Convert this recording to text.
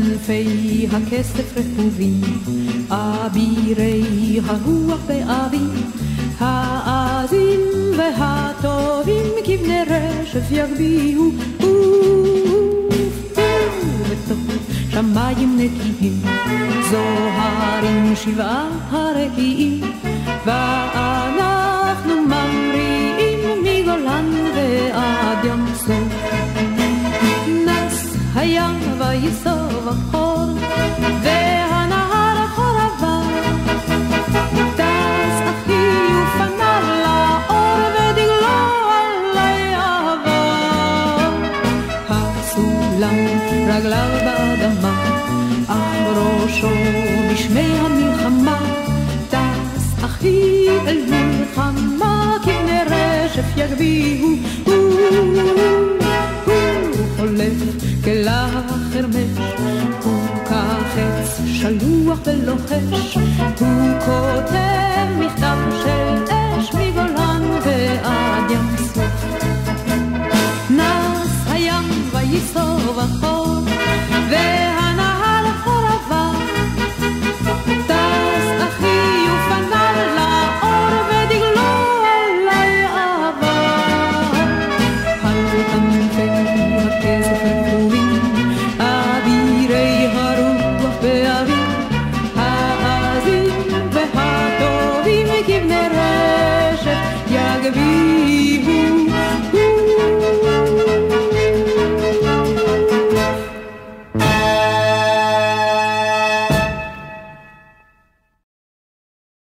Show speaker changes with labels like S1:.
S1: כנפי הכסף רקובים, אבירי הרוח באביב, העזים והטובים כבני רשף יגביהו, ובתוך שמיים נקיים זוהרים שבעה הרקיעים, ואנחנו ממריאים מגולן ועד ים סוף. נס הים ויסוב החור והנהר החור עבר, טס אחי ופנה לאור ודגלו עלי אהבה. הסולם רגליו באדמה, על ראשו בשמי המלחמה, טס אחי אל מלחמה כבני רשף יגביהו, חולף כלח חרמש, וכחץ שלוח ולוחש,